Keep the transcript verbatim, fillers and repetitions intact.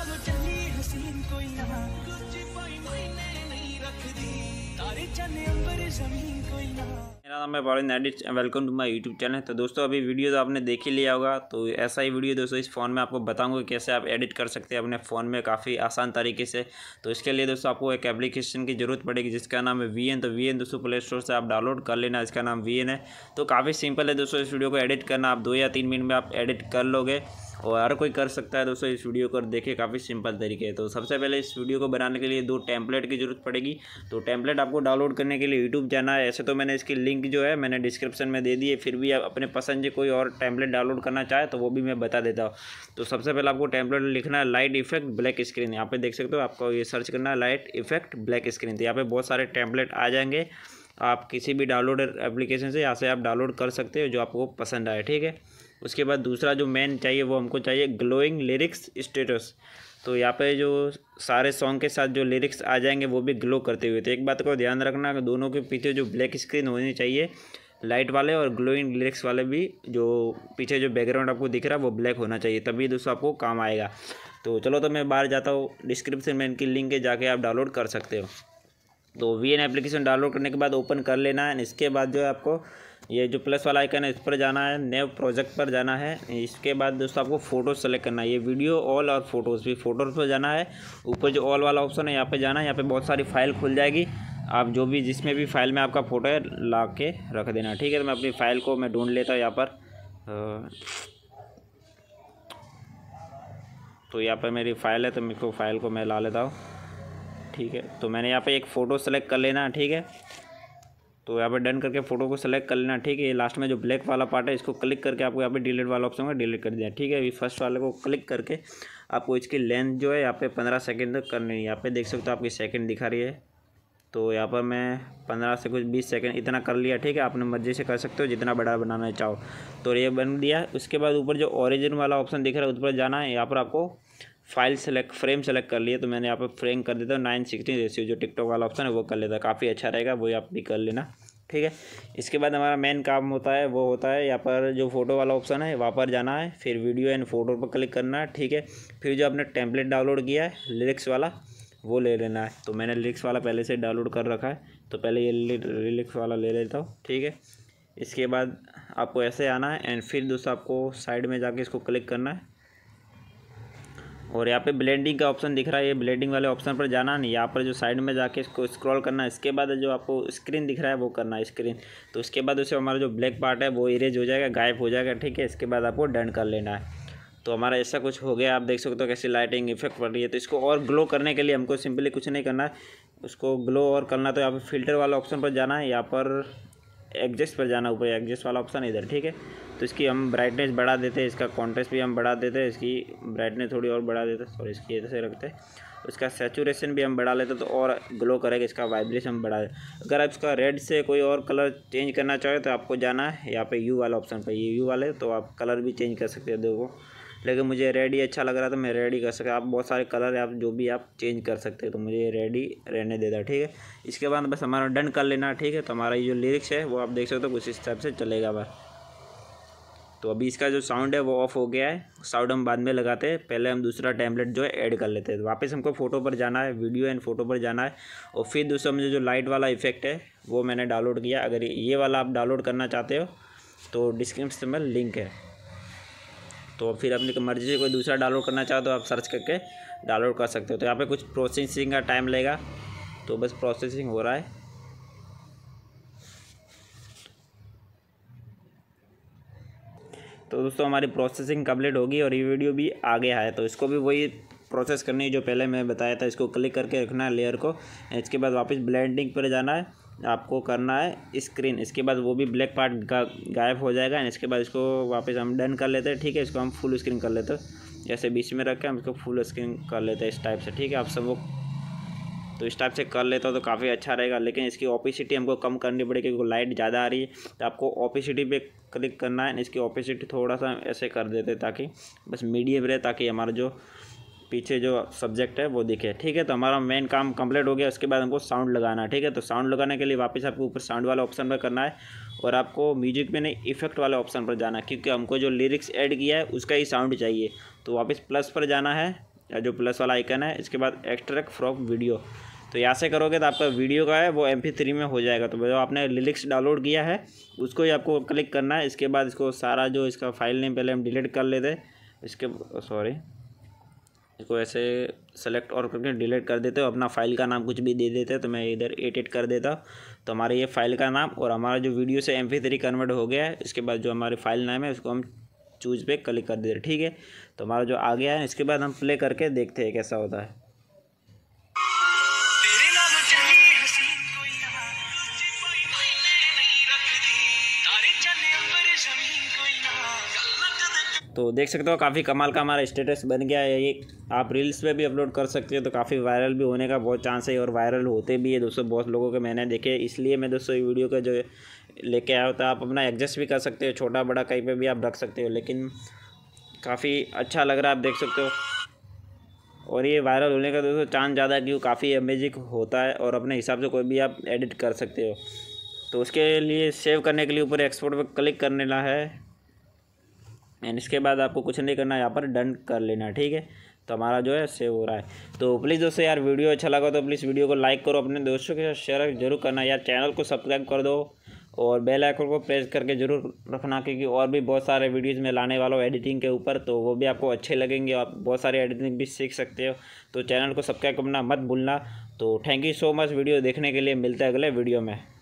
नाम चली हसीन कोई ना, गुच्ची पाई महीने नहीं रखदी, तारे चने अंबर जमीन कोई ना। मेरा नाम है Paulin edit, welcome to my YouTube channel. तो दोस्तों अभी वीडियो तो आपने देख ही लिया होगा, तो ऐसा ही वीडियो दोस्तों इस फ़ोन में आपको बताऊंगा कैसे आप एडिट कर सकते हैं अपने फ़ोन में काफ़ी आसान तरीके से। तो इसके लिए दोस्तों आपको एक एप्लीकेशन की ज़रूरत पड़ेगी जिसका नाम है वी एन। तो वी एन दोस्तों प्ले स्टोर से आप डाउनलोड कर लेना, इसका नाम वी एन है। तो काफ़ी सिंपल है दोस्तों, इस वीडियो को एडिट करना आप दो या तीन मिनट में आप एडिट कर लोगे और हर कोई कर सकता है दोस्तों। इस वीडियो को देखिए काफ़ी सिंपल तरीके है। तो सबसे पहले इस वीडियो को बनाने के लिए दो टेम्पलेट की ज़रूरत पड़ेगी। तो टेम्पलेट आपको डाउनलोड करने के लिए यूट्यूब जाना है। ऐसे तो मैंने इसकी लिंक जो है मैंने डिस्क्रिप्शन में दे दी है, फिर भी आप अपने पसंद से कोई और टेम्पलेट डाउनलोड करना चाहे तो वो भी मैं बता देता हूँ। तो सबसे पहले आपको टेम्पलेट लिखना है लाइट इफेक्ट ब्लैक स्क्रीन। यहाँ पे देख सकते हो, आपको ये सर्च करना है लाइट इफेक्ट ब्लैक स्क्रीन। तो यहाँ पे बहुत सारे टेम्पलेट आ जाएंगे, आप किसी भी डाउनलोड एप्लीकेशन से यहाँ से आप डाउनलोड कर सकते हो जो आपको पसंद आए, ठीक है। उसके बाद दूसरा जो मेन चाहिए वो हमको चाहिए ग्लोइंग लिरिक्स स्टेटस। तो यहाँ पे जो सारे सॉन्ग के साथ जो लिरिक्स आ जाएंगे वो भी ग्लो करते हुए। तो एक बात को ध्यान रखना कि दोनों के पीछे जो ब्लैक स्क्रीन होनी चाहिए लाइट वाले और ग्लोइंग लिरिक्स वाले भी, जो पीछे जो बैकग्राउंड आपको दिख रहा है वो ब्लैक होना चाहिए, तभी दोस्तों आपको काम आएगा। तो चलो तो मैं बाहर जाता हूँ, डिस्क्रिप्शन में इनकी लिंक है, जाके आप डाउनलोड कर सकते हो। तो वी एन एप्लीकेशन डाउनलोड करने के बाद ओपन कर लेना है। इसके बाद जो है आपको ये जो प्लस वाला आइकन है इस पर जाना है, न्यू प्रोजेक्ट पर जाना है। इसके बाद दोस्तों आपको फ़ोटो सेलेक्ट करना है, ये वीडियो ऑल और फोटोज़ भी फोटोज़ पर जाना है। ऊपर जो ऑल वाला ऑप्शन है यहाँ पे जाना है, यहाँ पे बहुत सारी फाइल खुल जाएगी। आप जो भी जिसमें भी फाइल में आपका फ़ोटो है ला के रख देना, ठीक है। तो मैं अपनी फ़ाइल को मैं ढूंढ लेता हूँ यहाँ पर। तो यहाँ पर मेरी फ़ाइल है, तो मेरे को फ़ाइल को मैं ला लेता हूँ, ठीक है। तो मैंने यहाँ पे एक फ़ोटो सेलेक्ट कर लेना है, ठीक है। तो यहाँ पे डन करके फ़ोटो को सेलेक्ट कर लेना, ठीक है। ये लास्ट में जो ब्लैक वाला पार्ट है इसको क्लिक करके आपको यहाँ पे डिलीट वाला ऑप्शन है डिलीट कर दिया, ठीक है। अभी फर्स्ट वाले को क्लिक करके आपको इसकी लेंथ जो है यहाँ पे पंद्रह सेकंड तक करनी है। यहाँ पे देख सकते हो आपकी सेकंड दिखा रही है, तो यहाँ पर मैं पंद्रह से कुछ बीस सेकंड इतना कर लिया, ठीक है। आपने मर्जी से कर सकते हो जितना बड़ा बनाना चाहो। तो ये बन दिया। उसके बाद ऊपर जो ओरिजिन वाला ऑप्शन दिख रहा है उस पर जाना है। यहाँ पर आपको फाइल सेलेक्ट फ्रेम सेलेक्ट कर लिए, तो मैंने यहाँ पर फ्रेम कर देता हूँ नाइन सिक्सटीन रेशियो, जो टिकटॉक वाला ऑप्शन है वो कर लेता है, काफ़ी अच्छा रहेगा, वो आप भी कर लेना, ठीक है। इसके बाद हमारा मेन काम होता है वो होता है यहाँ पर जो फोटो वाला ऑप्शन है वहाँ पर जाना है, फिर वीडियो एंड फोटो पर क्लिक करना है, ठीक है। फिर जो आपने टेम्पलेट डाउनलोड किया है लिरिक्स वाला वो ले लेना है। तो मैंने लिरिक्स वाला पहले से डाउनलोड कर रखा है, तो पहले ये लिरिक्स वाला ले लेता हूँ, ठीक है। इसके बाद आपको ऐसे आना है एंड फिर दोस्तों आपको साइड में जाके इसको क्लिक करना है और यहाँ पे ब्लेंडिंग का ऑप्शन दिख रहा है, ये ब्लेंडिंग वाले ऑप्शन पर जाना नहीं, यहाँ पर जो साइड में जाके इसको स्क्रॉल करना है। इसके बाद जो आपको स्क्रीन दिख रहा है वो करना है स्क्रीन। तो उसके बाद उसे हमारा जो ब्लैक पार्ट है वो इरेज हो जाएगा, गायब हो जाएगा, ठीक है। इसके बाद आपको डन कर लेना है। तो हमारा ऐसा कुछ हो गया, आप देख सकते हो कैसी लाइटिंग इफेक्ट पड़ रही है। तो इसको और ग्लो करने के लिए हमको सिंपली कुछ नहीं करना है, उसको ग्लो और करना तो यहाँ पर फिल्टर वाला ऑप्शन पर जाना है, यहाँ पर एडजस्ट पर जाना, ऊपर एडजस्ट वाला ऑप्शन इधर, ठीक है। तो इसकी हम ब्राइटनेस बढ़ा देते हैं, इसका कॉन्ट्रास्ट भी हम बढ़ा देते हैं, इसकी ब्राइटनेस थोड़ी और बढ़ा देते हैं, सॉरी इसकी ऐसे रखते हैं। उसका सैचुरेशन भी हम बढ़ा लेते हैं तो और ग्लो करेगा, इसका वाइब्रेशन हम बढ़ा देते। अगर आप इसका रेड से कोई और कलर चेंज करना चाहे तो आपको जाना है यहाँ पे यू वाला ऑप्शन पर, ये यू वाले तो आप कलर भी चेंज कर सकते हैं, देखो। लेकिन मुझे रेड ही अच्छा लग रहा था, मैं रेड ही कर सकता। आप बहुत सारे कलर है, आप जो भी आप चेंज कर सकते हैं, तो मुझे रेड ही रहने देता, ठीक है। इसके बाद बस हमारा डन कर लेना, ठीक है। तो हमारा ये जो लिरिक्स है वो आप देख सकते हो कुछ इस टाइप से चलेगा बस। तो अभी इसका जो साउंड है वो ऑफ हो गया है, साउंड हम बाद में लगाते हैं, पहले हम दूसरा टेम्पलेट जो है ऐड कर लेते हैं। तो वापस हमको फ़ोटो पर जाना है, वीडियो एंड फोटो पर जाना है और फिर दूसरा मुझे जो लाइट वाला इफेक्ट है वो मैंने डाउनलोड किया। अगर ये वाला आप डाउनलोड करना चाहते हो तो डिस्क्रिप्शन में लिंक है, तो फिर अपनी मर्जी से कोई दूसरा डाउनलोड करना चाहो तो आप सर्च करके डाउनलोड कर सकते हो। तो यहाँ पे कुछ प्रोसेसिंग का टाइम लगेगा, तो बस प्रोसेसिंग हो रहा है। तो दोस्तों हमारी प्रोसेसिंग कंप्लीट होगी और ये वीडियो भी आ गया है। तो इसको भी वही प्रोसेस करनी है जो पहले मैं बताया था, इसको क्लिक करके रखना है लेयर को। इसके बाद वापस ब्लेंडिंग पर जाना है, आपको करना है स्क्रीन। इसके बाद वो भी ब्लैक पार्ट गा, गायब हो जाएगा। एंड इसके बाद इसको वापस हम डन कर लेते हैं, ठीक है। इसको हम फुल स्क्रीन कर लेते हैं, जैसे बीच में रख के हम इसको फुल स्क्रीन कर लेते हैं इस टाइप से, ठीक है। आप सब वो तो इस टाइप से कर लेता हो तो काफ़ी अच्छा रहेगा, लेकिन इसकी ओपेसिटी हमको कम करनी पड़ेगी क्योंकि लाइट ज़्यादा आ रही है। तो आपको ओपेसिटी पे क्लिक करना है, इसकी ओपेसिटी थोड़ा सा ऐसे कर देते ताकि बस मीडियम रहे, ताकि हमारा जो पीछे जो सब्जेक्ट है वो दिखे, ठीक है। तो हमारा मेन काम कंप्लीट हो गया। उसके बाद हमको साउंड लगाना है, ठीक है। तो साउंड लगाने के लिए वापस आपको ऊपर साउंड वाला ऑप्शन पर करना है और आपको म्यूजिक में नहीं इफेक्ट वाले ऑप्शन पर जाना है, क्योंकि हमको जो लिरिक्स ऐड किया है उसका ही साउंड चाहिए। तो वापस प्लस पर जाना है या जो प्लस वाला आइकन है, इसके बाद एक्सट्रैक्ट फ्रॉम वीडियो। तो यहाँ से करोगे तो आपका वीडियो का है वो एम पी थ्री में हो जाएगा। तो जो आपने लिरिक्स डाउनलोड किया है उसको ही आपको क्लिक करना है। इसके बाद इसको सारा जो इसका फाइल नेम पहले हम डिलीट कर लेते हैं, इसके सॉरी इसको ऐसे सेलेक्ट और करके डिलीट कर देते हो। अपना फाइल का नाम कुछ भी दे देते हैं, तो मैं इधर एडिट कर देता हूँ। तो हमारे ये फाइल का नाम और हमारा जो वीडियो से एम पी थ्री कन्वर्ट हो गया है। इसके बाद जो हमारी फाइल नाम है उसको हम चूज पे क्लिक कर देते हैं, ठीक है। तो हमारा जो आ गया है, इसके बाद हम प्ले करके देखते हैं कैसा होता है। तो देख सकते हो काफ़ी कमाल का हमारा स्टेटस बन गया है। ये आप रील्स पे भी अपलोड कर सकते हो, तो काफ़ी वायरल भी होने का बहुत चांस है और वायरल होते भी है दोस्तों। बहुत लोगों के मैंने देखे, इसलिए मैं दोस्तों ये वीडियो का जो लेके आया होता है। आप अपना एडजस्ट भी कर सकते हो, छोटा बड़ा कहीं पे भी आप रख सकते हो, लेकिन काफ़ी अच्छा लग रहा है, आप देख सकते हो। और ये वायरल होने का दोस्तों चांस ज़्यादा है, क्योंकि काफ़ी अमेजिंग होता है और अपने हिसाब से कोई भी आप एडिट कर सकते हो। तो उसके लिए सेव करने के लिए ऊपर एक्सपोर्ट पर क्लिक करने ला है, एंड इसके बाद आपको कुछ नहीं करना, यहाँ पर डन कर लेना, ठीक है। तो हमारा जो है सेव हो रहा है। तो प्लीज़ दोस्तों यार वीडियो अच्छा लगा तो प्लीज़ वीडियो को लाइक करो, अपने दोस्तों के साथ शेयर जरूर करना यार। चैनल को सब्सक्राइब कर दो और बेल आइकन को प्रेस करके जरूर रखना, क्योंकि और भी बहुत सारे वीडियोज़ में लाने वाला हूँ एडिटिंग के ऊपर, तो वो भी आपको अच्छे लगेंगे। आप बहुत सारे एडिटिंग भी सीख सकते हो। तो चैनल को सब्सक्राइब करना मत भूलना। तो thank you so much video देखने के लिए। मिलते हैं अगले वीडियो में।